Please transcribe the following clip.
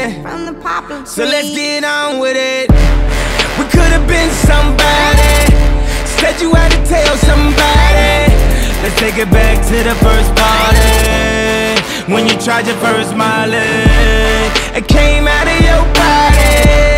So let's get on with it. We could've been somebody. Said you had to tell somebody. Let's take it back to the first party, when you tried your first Molly. It came out of your body.